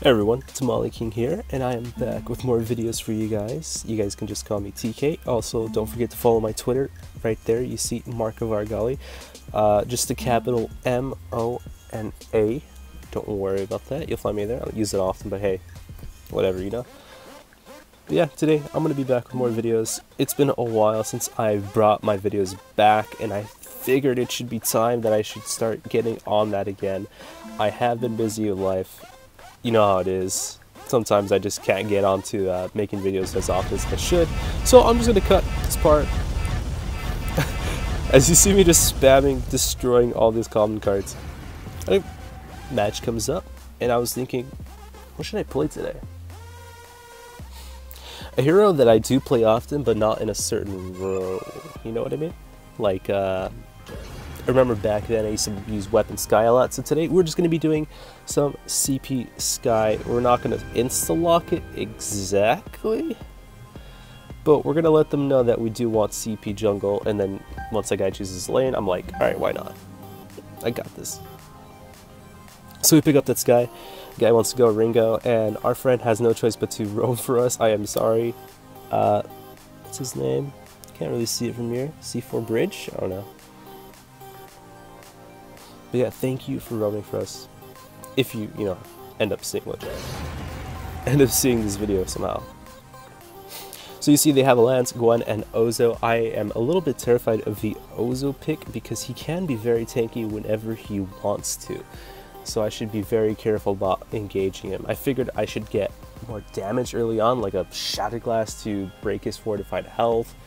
Hey everyone, Tamale King here, and I am back with more videos for you guys. You guys can just call me TK. Also, don't forget to follow my Twitter. Right there, you see Mark of Argali. Just the capital M-O-N-A. Don't worry about that. You'll find me there. I don't use it often, but hey, whatever, you know. But yeah, today I'm going to be back with more videos. It's been a while since I brought my videos back, and I figured it should be time that I should start getting on that again. I have been busy with life. You know how it is. Sometimes I just can't get onto making videos as often as I should. So I'm just going to cut this part. As you see me just spamming, destroying all these common cards. A match comes up, and I was thinking, what should I play today? A hero that I do play often, but not in a certain role. You know what I mean? Like, I remember back then I used to use weapon Skye a lot, so today we're just going to be doing some CP Skye. We're not going to insta-lock it exactly, but we're going to let them know that we do want CP jungle, and then once a guy chooses lane, I'm like, alright, why not? I got this. So we pick up that Skye. Guy wants to go Ringo, and our friend has no choice but to roam for us. I am sorry. What's his name? Can't really see it from here. C4 Bridge? I don't know. But yeah, thank you for roaming for us. If you know, end up seeing this video somehow. So you see they have a Lance, Goin, and Ozo. I am a little bit terrified of the Ozo pick because he can be very tanky whenever he wants to. So I should be very careful about engaging him. I figured I should get more damage early on, like a Shattered Glass to break his fortified health,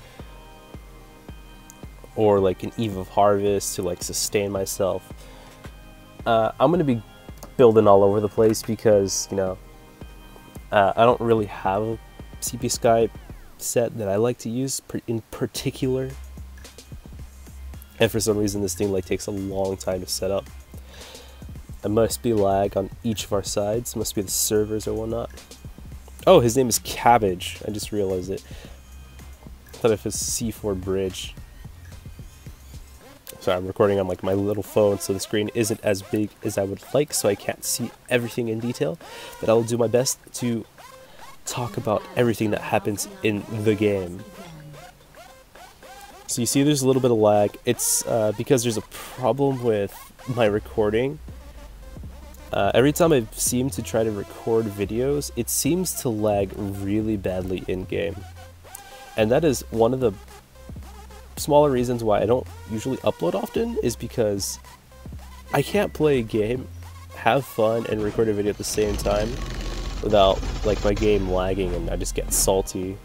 or like an Eve of Harvest to like sustain myself. I'm going to be building all over the place because, you know, I don't really have a CP Skye set that I like to use in particular. And for some reason this thing like takes a long time to set up. It must be lag on each of our sides. It must be the servers or whatnot. Oh, his name is Cabbage. I just realized it. I thought it was C4 Bridge. Sorry, I'm recording on like my little phone, so the screen isn't as big as I would like, so I can't see everything in detail. But I will do my best to talk about everything that happens in the game. So you see there's a little bit of lag. It's because there's a problem with my recording. Every time I seem to try to record videos, it seems to lag really badly in-game. And that is one of the smaller reasons why I don't usually upload often, is because I can't play a game, have fun, and record a video at the same time without like my game lagging, and I just get salty.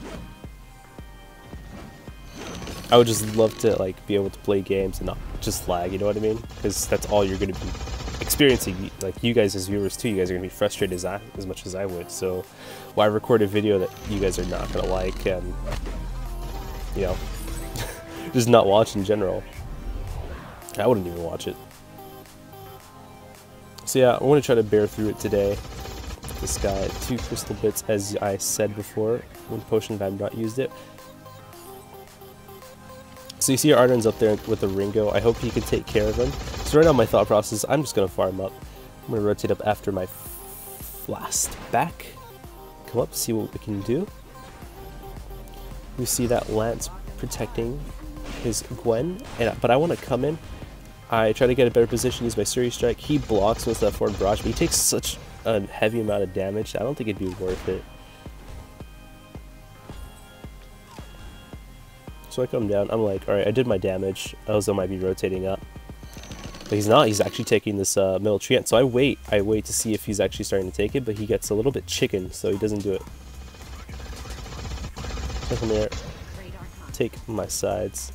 I would just love to like be able to play games and not just lag, you know what I mean? Because that's all you're going to be experiencing. Like you guys as viewers too, you guys are going to be frustrated as much as I would. So why record a video that you guys are not going to like and, you know, just not watch in general. I wouldn't even watch it. So yeah, I want to try to bear through it today. This guy, 2 crystal bits, as I said before, when potion if I have not used it. So you see Arden's up there with the Ringo. I hope he can take care of him. So right now my thought process, I'm just going to farm up. I'm going to rotate up after my last back. Come up, see what we can do. We see that Lance protecting his Gwen, but I want to come in. I try to get a better position, use my Suri Strike. He blocks with that forward barrage, but he takes such a heavy amount of damage. I don't think it'd be worth it. So I come down, I'm like, alright, I did my damage. Ozo might be rotating up. But he's not, he's actually taking this middle treant. So I wait to see if he's actually starting to take it, but he gets a little bit chicken, so he doesn't do it. So come here, take my sides.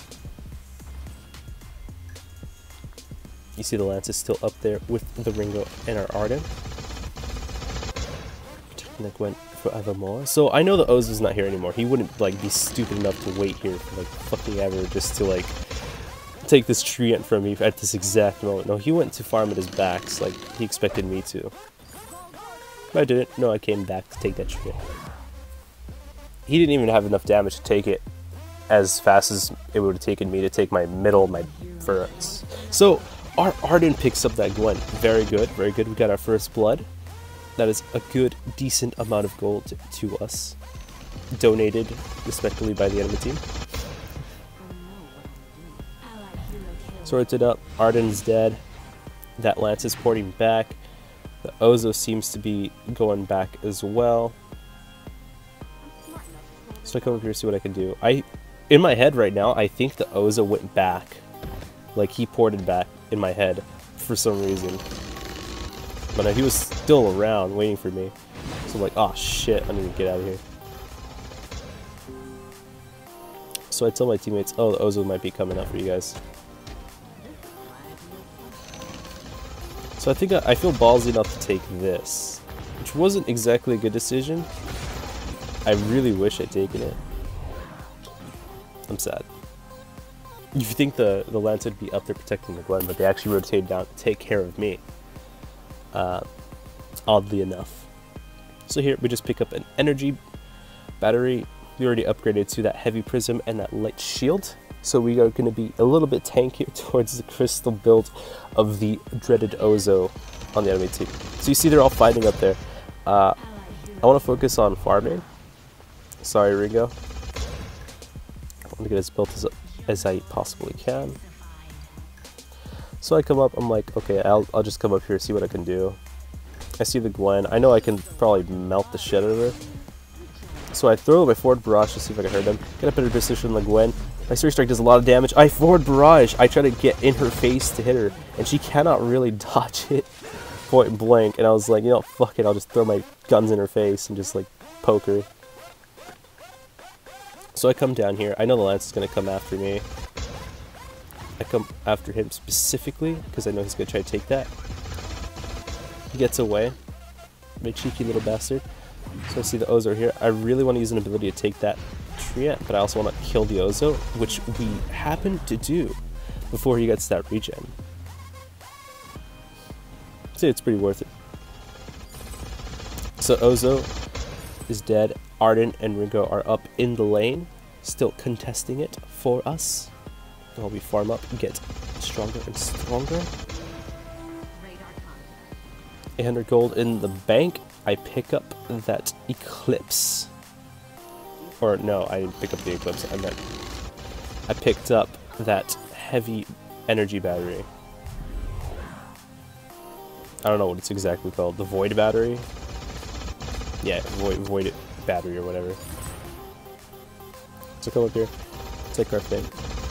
You see the Lance is still up there with the Ringo and our Arden. Protecting the Gwen forevermore. So I know the Ozo's not here anymore. He wouldn't like be stupid enough to wait here for like fucking ever just to like take this treant from me at this exact moment. No, he went to farm at his backs like he expected me to. But I didn't. No, I came back to take that treant. He didn't even have enough damage to take it as fast as it would have taken me to take my middle, my first. So our Arden picks up that Gwen. Very good, very good. We got our first blood. That is a good, decent amount of gold to us. Donated, respectively, by the enemy team. Sorted up. Arden's dead. That Lance is porting back. The Ozo seems to be going back as well. So I come up here to see what I can do. In my head right now, I think the Ozo went back. Like, he ported back in my head for some reason. But no, he was still around waiting for me. So I'm like, oh shit, I need to get out of here. So I tell my teammates, oh, the Ozo might be coming up for you guys. So I think I feel ballsy enough to take this, which wasn't exactly a good decision. I really wish I'd taken it. I'm sad. You think the Lance would be up there protecting the Gwen, but they actually rotated down to take care of me. Oddly enough. So here we just pick up an energy battery. We already upgraded to that heavy prism and that light shield. So we are going to be a little bit tankier towards the crystal build of the dreaded Ozo on the enemy team. So you see they're all fighting up there. I want to focus on farming. Sorry, Ringo. I want to get as built as I possibly can. So I come up, I'm like, okay, I'll just come up here, see what I can do. I see the Gwen. I know I can probably melt the shit out of her. So I throw my forward barrage to see if I can hurt them. Get up in her position like Gwen. My Surge Strike does a lot of damage. I forward barrage. I try to get in her face to hit her, and she cannot really dodge it point blank. And I was like, you know, fuck it. I'll just throw my guns in her face and just like poke her. So I come down here. I know the Lance is going to come after me. I come after him specifically because I know he's going to try to take that. He gets away. My cheeky little bastard. So I see the Ozo here. I really want to use an ability to take that Treant, but I also want to kill the Ozo, which we happen to do before he gets that regen. So it's pretty worth it. So Ozo is dead. Arden and Ringo are up in the lane, still contesting it for us. While we farm up and get stronger and stronger. 800 gold in the bank. I pick up that Eclipse. Or no, I didn't pick up the Eclipse. I picked up that heavy energy battery. I don't know what it's exactly called. The Void battery? Yeah, Void battery or whatever. So come up here. Take our thing.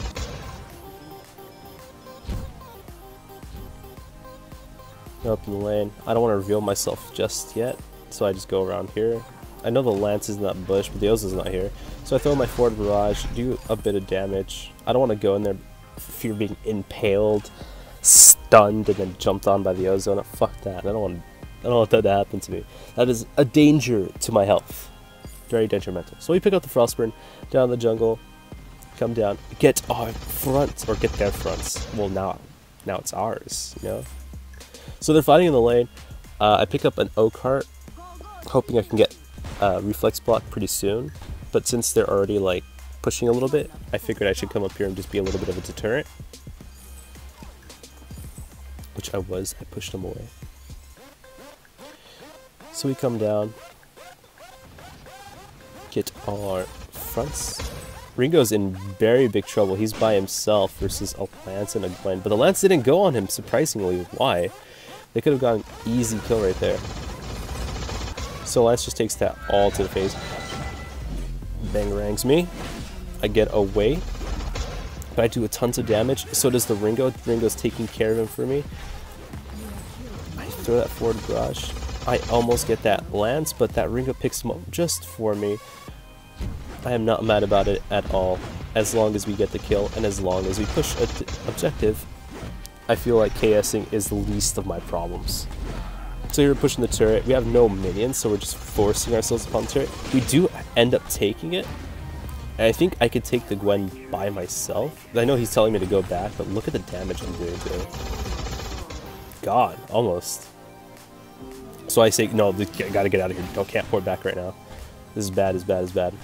Up in the lane. I don't want to reveal myself just yet, so I just go around here. I know the Lance is in that bush, but the Ozo's not here. So I throw my forward barrage, do a bit of damage. I don't want to go in there for fear of being impaled, stunned, and then jumped on by the Ozo. No, fuck that. I don't want that to happen to me. That is a danger to my health. Very detrimental. So we pick up the Frostburn down the jungle, come down, get our front, or get their fronts. Well, now it's ours, you know? So they're fighting in the lane. I pick up an O-cart, hoping I can get reflex block pretty soon. But since they're already like pushing a little bit, I figured I should come up here and just be a little bit of a deterrent. Which I was. I pushed them away. So we come down, get our fronts. Ringo's in very big trouble. He's by himself versus a Lance and a Gwen. But the Lance didn't go on him, surprisingly. Why? They could have gotten an easy kill right there. So Lance just takes that all to the face. Bangerangs me. I get away. But I do a tons of damage. So does the Ringo. Ringo's taking care of him for me. I throw that forward barrage. I almost get that Lance, but that Ringo picks him up just for me. I am not mad about it at all. As long as we get the kill and as long as we push an objective, I feel like KSing is the least of my problems. So here we're pushing the turret. We have no minions, so we're just forcing ourselves upon the turret. We do end up taking it. And I think I could take the Gwen by myself. I know he's telling me to go back, but look at the damage I'm doing to him. God, almost. So I say, no, I gotta get out of here. I can't port back right now. This is bad, is bad, is bad.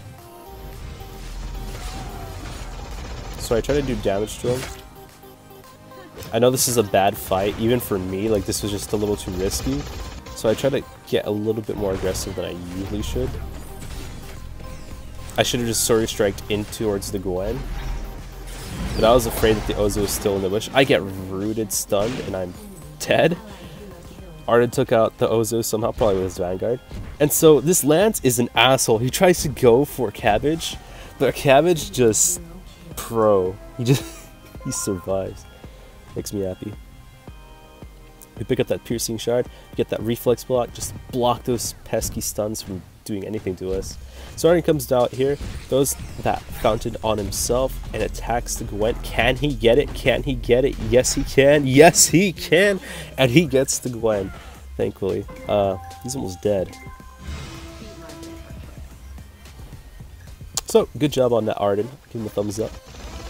So I try to do damage to him. I know this is a bad fight, even for me, like this was just a little too risky. So I try to get a little bit more aggressive than I usually should. I should have just Sorry Striked in towards the goin. But I was afraid that the Ozo was still in the bush. I get rooted, stunned, and I'm dead. Arden took out the Ozo somehow, probably with his Vanguard. And so this Lance is an asshole. He tries to go for Cabbage, but Cabbage just he survives. Makes me happy. We pick up that Piercing Shard, get that Reflex block, just block those pesky stuns from doing anything to us. So Arden comes out here, throws that fountain on himself, and attacks the Gwent. Can he get it? Can he get it? Yes, he can. Yes, he can. And he gets the Gwen, thankfully. He's almost dead. So, good job on that, Arden. Give him a thumbs up.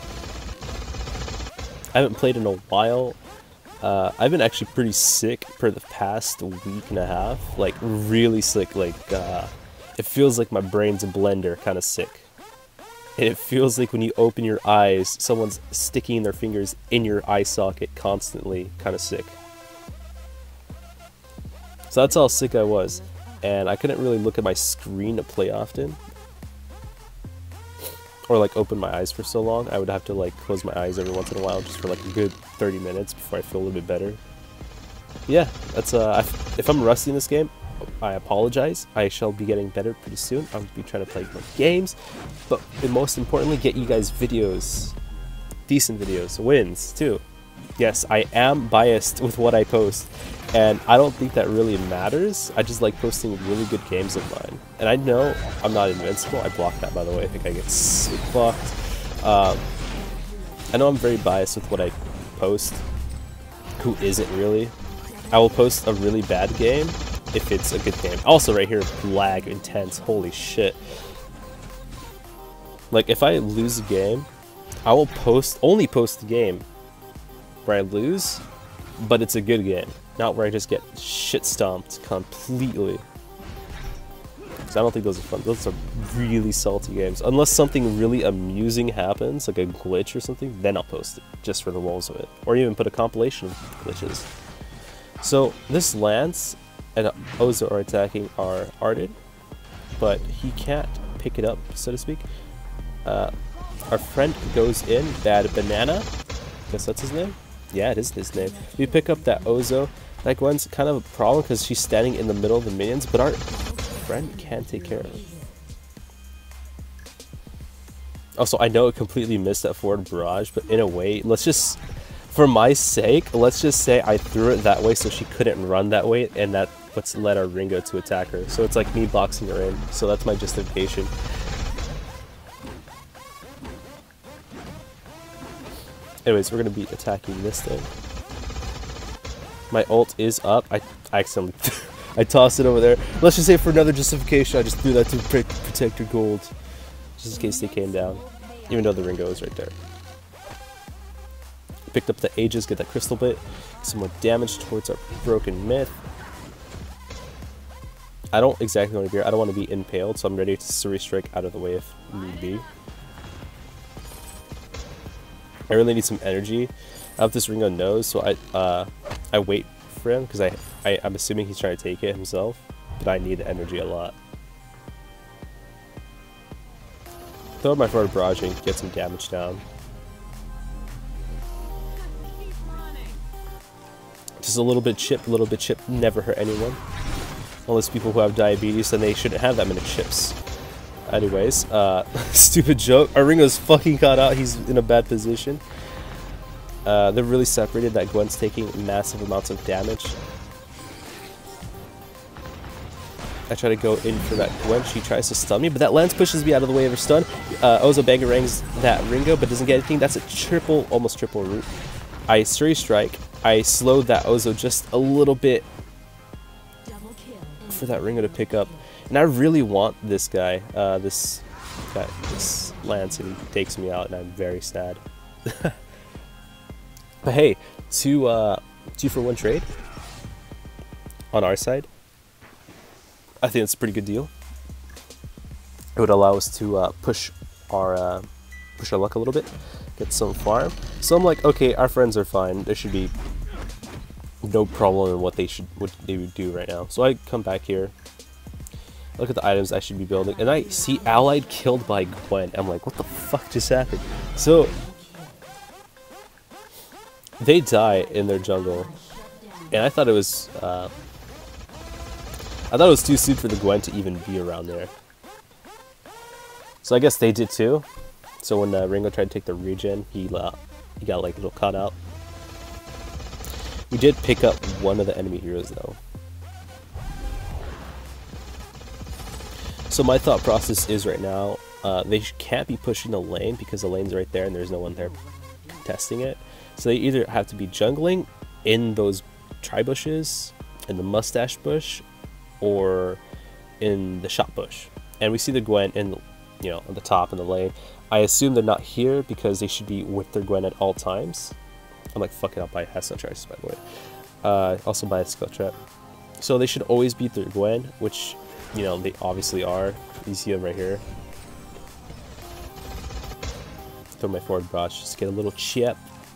I haven't played in a while. I've been actually pretty sick for the past week and a half. Like, really sick. Like, it feels like my brain's a blender, kind of sick. And it feels like when you open your eyes, someone's sticking their fingers in your eye socket constantly, kind of sick. So that's how sick I was. And I couldn't really look at my screen to play often. Or like open my eyes for so long. I would have to like close my eyes every once in a while just for like a good 30 minutes before I feel a little bit better. Yeah, that's if I'm rusty in this game, I apologize. I shall be getting better pretty soon. I'll be trying to play more games, but most importantly, get you guys videos, decent videos, wins too. Yes, I am biased with what I post, and I don't think that really matters. I just like posting really good games of mine. And I know I'm not invincible. I blocked that, by the way. I think I get sick blocked. I know I'm very biased with what I post. Who isn't really? I will post a really bad game if it's a good game. Also right here, lag intense. Holy shit. Like if I lose a game, I will only post the game where I lose, but it's a good game. Not where I just get shit stomped completely. Because I don't think those are fun. Those are really salty games. Unless something really amusing happens, like a glitch or something, then I'll post it, just for the lulz of it. Or even put a compilation of glitches. So this Lance and Ozo are attacking our Arden, but he can't pick it up, so to speak. Our friend goes in, Bad Banana. Guess that's his name? Yeah, it is his name. We pick up that Ozo. That Gwen's kind of a problem because she's standing in the middle of the minions, but our friend can't take care of it. Also, I know it completely missed that forward barrage, but in a way, let's just, for my sake, let's just say I threw it that way so she couldn't run that way, and that's what's led our Ringo to attack her. So it's like me boxing her in. So that's my justification. Anyways, we're going to be attacking this thing. My ult is up. I accidentally I tossed it over there. Let's just say for another justification, I just threw that to protect her gold. Just in case they came down. Even though the Ringo is right there. Picked up the Aegis, get that crystal bit. Some more damage towards our broken myth. I don't exactly want to be here. I don't want to be impaled, so I'm ready to Sorry Strike out of the way if need be. I really need some energy. I have this Ringo knows, so I wait for him because I'm assuming he's trying to take it himself, but I need the energy a lot. Throw my forward barrage and get some damage down. Just a little bit chip, never hurt anyone. Unless people who have diabetes, then they shouldn't have that many chips. Anyways, stupid joke. Our Ringo's fucking caught out. He's in a bad position. They're really separated. That Gwen's taking massive amounts of damage. I try to go in for that Gwen. She tries to stun me, but that Lance pushes me out of the way of her stun. Ozo bangerangs that Ringo, but doesn't get anything. That's a triple, almost triple root. I Sorry Strike. I slowed that Ozo just a little bit for that Ringo to pick up. And I really want this guy, this Lance, and he takes me out, and I'm very sad. But hey, 2 for 1 trade on our side. I think it's a pretty good deal. It would allow us to push our luck a little bit, get some farm. So I'm like, okay, our friends are fine. There should be no problem in what they would do right now. So I come back here, look at the items I should be building, and I see allied killed by Gwen. I'm like, what the fuck just happened? So they die in their jungle, and I thought it was too soon for the Gwen to even be around there. So I guess they did too. So when Ringo tried to take the regen, he got like a little caught out. We did pick up one of the enemy heroes though. So my thought process is right now, they can't be pushing the lane because the lane's right there and there's no one there contesting it. So they either have to be jungling in those tri-bushes, in the mustache bush, or in the shot bush. And we see the Gwen in, you know, on the top in the lane. I assume they're not here because they should be with their Gwen at all times. I'm like, fuck it, I'll buy Hessa Charges, by the way. Also buy a Skull Trap. So they should always beat their Gwen, which, you know, they obviously are. You see them right here. Throw my forward brush, just get a little chip.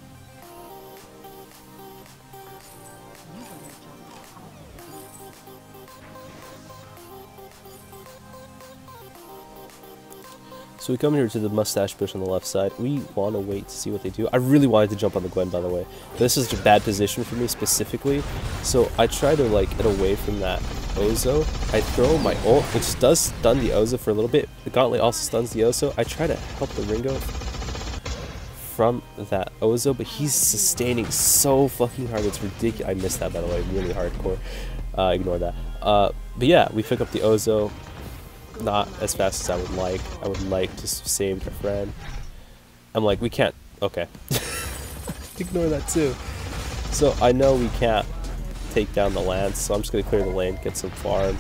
So we come here to the mustache bush on the left side. We want to wait to see what they do. I really wanted to jump on the Gwen, by the way. But this is a bad position for me specifically. So I try to like get away from that Ozo. I throw my ult, which does stun the Ozo for a little bit. The Gauntlet also stuns the Ozo. I try to help the Ringo from that Ozo, but he's sustaining so fucking hard. It's ridiculous. I missed that, by the way. Really hardcore. Ignore that. But yeah, we pick up the Ozo. Not as fast as I would like. I would like to save my friend. I'm like, we can't. Okay. Ignore that too. So I know we can't take down the Lance, so I'm just gonna clear the lane, get some farm.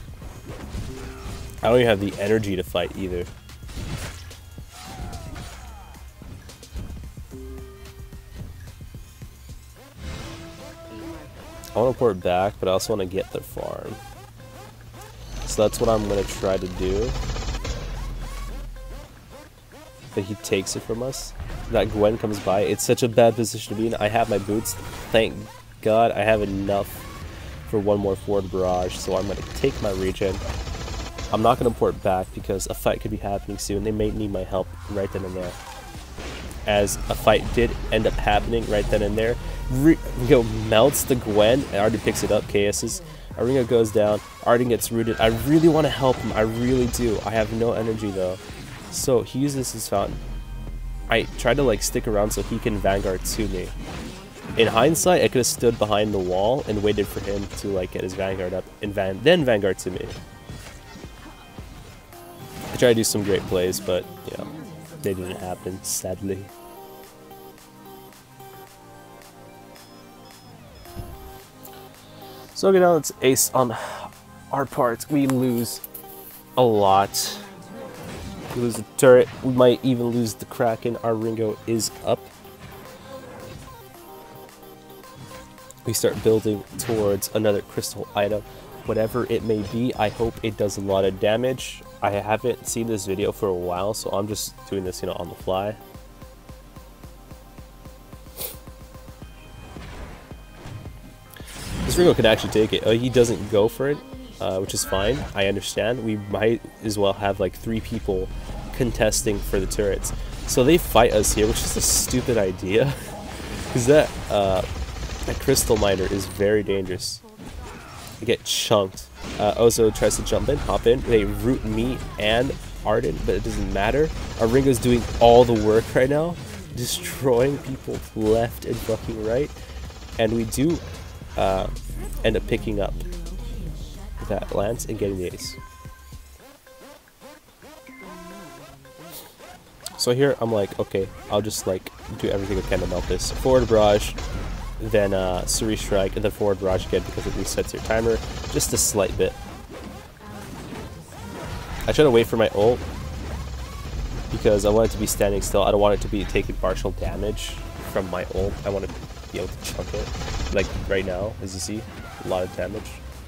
I don't even have the energy to fight either. I want to port back, but I also want to get the farm. So that's what I'm going to try to do. But he takes it from us. That Gwen comes by. It's such a bad position to be in. I have my boots. Thank God I have enough for one more forward barrage. So I'm going to take my regen. I'm not going to port back because a fight could be happening soon. They may need my help right then and there. As a fight did end up happening right then and there. Ringo melts the Gwen and already picks it up. KS's. Ringo goes down. Arden gets rooted. I really want to help him. I really do. I have no energy though. So he uses his fountain. I try to like stick around so he can Vanguard to me. In hindsight, I could have stood behind the wall and waited for him to like get his Vanguard up and then Vanguard to me. I tried to do some great plays, but you know, they didn't happen, sadly. So okay, now it's ace on our part. We lose a lot. We lose the turret. We might even lose the Kraken. Our Ringo is up. We start building towards another crystal item. Whatever it may be, I hope it does a lot of damage. I haven't seen this video for a while, so I'm just doing this, you know, on the fly. This Ringo could actually take it. He doesn't go for it, which is fine. I understand. We might as well have like 3 people contesting for the turrets. So they fight us here, which is a stupid idea. Because that crystal miner is very dangerous. I get chunked. Ozo tries to jump in, hop in. They root me and Arden, but it doesn't matter. Our Ringo's doing all the work right now, destroying people left and fucking right. And we do end up picking up that Lance and getting the ace. So here I'm like, okay, I'll just like do everything I can to melt this. Forward barrage, then Suri Strike, and then forward barrage again because it resets your timer just a slight bit. I try to wait for my ult because I want it to be standing still. I don't want it to be taking partial damage from my ult. I want to be able to chunk it. Like right now, as you see, a lot of damage.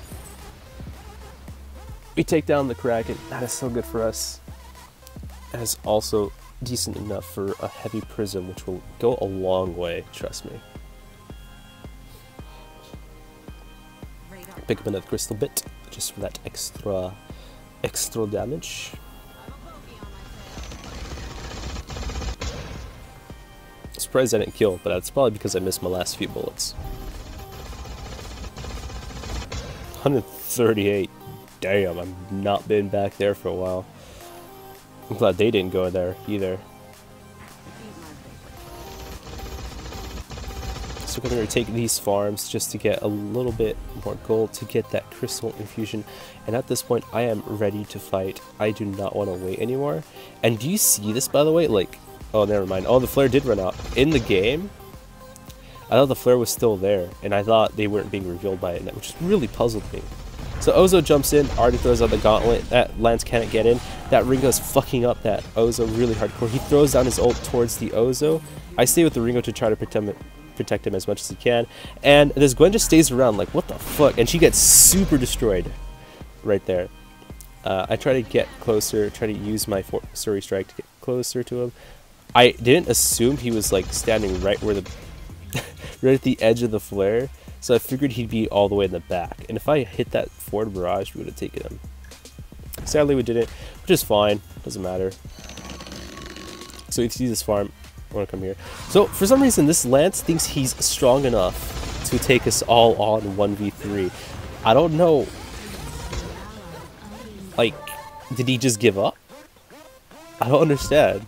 We take down the Kraken. That is so good for us. That is also decent enough for a heavy prism, which will go a long way, trust me. pick up another crystal bit, just for that extra damage. Surprised I didn't kill, but that's probably because I missed my last few bullets. 138. Damn, I've not been back there for a while. I'm glad they didn't go there either. So I'm going to take these farms just to get a little bit more gold to get that crystal infusion. And at this point, I am ready to fight. I do not want to wait anymore. And do you see this, by the way? Like, oh, never mind. Oh, the flare did run out. In the game, I thought the flare was still there. And I thought they weren't being revealed by it, which really puzzled me. So Ozo jumps in, already throws out the gauntlet. That Lance can't get in. That Ringo's fucking up that Ozo really hardcore. He throws down his ult towards the Ozo. I stay with the Ringo to try to protect him as much as he can. And this Gwen just stays around like, what the fuck? And she gets super destroyed right there. I try to get closer, try to use my Suri Strike to get closer to him. I didn't assume he was like standing right where the right at the edge of the flare. So I figured he'd be all the way in the back. And if I hit that forward barrage, we would have taken him. Sadly, we didn't, which is fine. Doesn't matter. So if you see this farm, I want to come here. So for some reason, this Lance thinks he's strong enough to take us all on 1v3. I don't know. Like, did he just give up? I don't understand.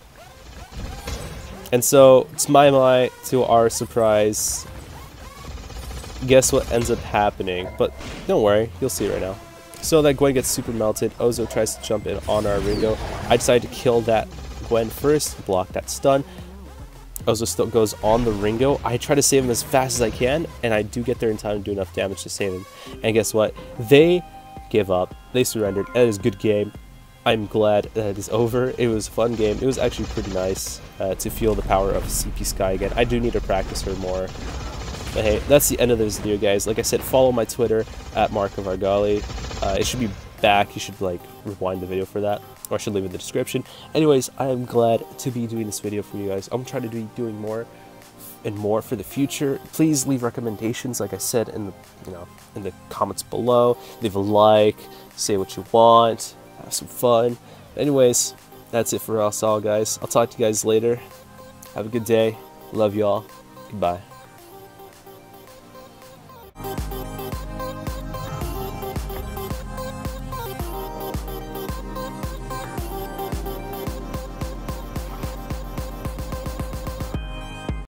And so, to our surprise, guess what ends up happening? But don't worry, you'll see it right now. So that Gwen gets super melted. Ozo tries to jump in on our Ringo. I decide to kill that Gwen first, block that stun. Ozo still goes on the Ringo. I try to save him as fast as I can, and I do get there in time to do enough damage to save him. And guess what? They give up. They surrendered. That is a good game. I'm glad that it is over. It was a fun game. It was actually pretty nice to feel the power of CP Skye again. I do need to practice her more. But hey, that's the end of this video, guys. Like I said, follow my Twitter at @MarkofOurGolly. It should be back. You should like rewind the video for that, or I should leave it in the description. Anyways, I am glad to be doing this video for you guys. I'm trying to be doing more and more for the future. Please leave recommendations, like I said in the in the comments below. Leave a like, say what you want, have some fun. Anyways, that's it for us all, guys. I'll talk to you guys later. Have a good day. Love y'all. Goodbye.